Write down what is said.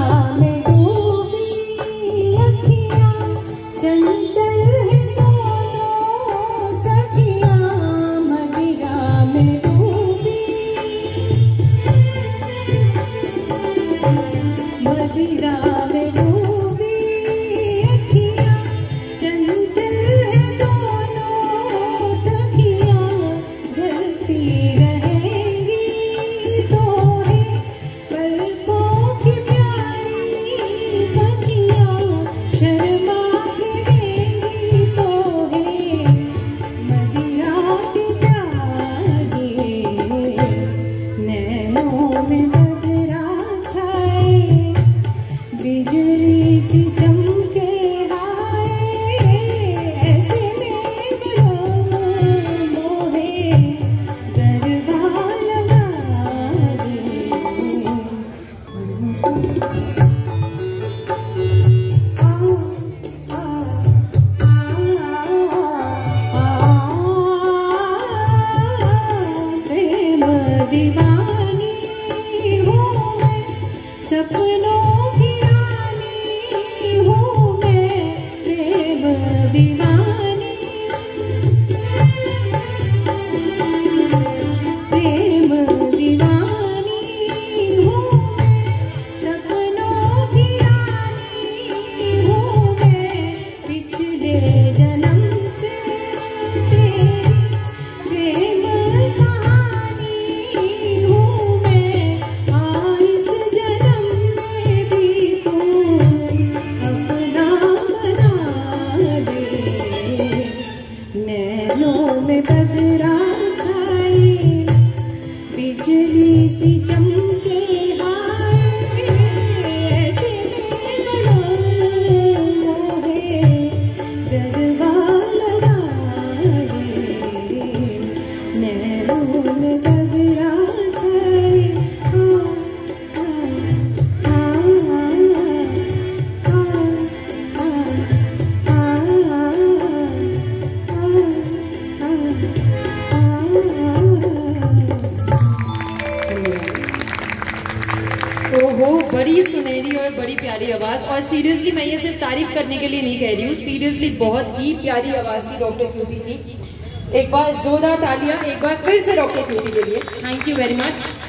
बड़ी सुनहरी और बड़ी प्यारी आवाज। और सीरियसली मैं ये सिर्फ तारीफ करने के लिए नहीं कह रही हूँ, सीरियसली बहुत ही प्यारी आवाज थी डॉक्टर क्यूटी की। एक बार जोरदार तालियां एक बार फिर से डॉक्टर क्यूटी के लिए। Thank you very much.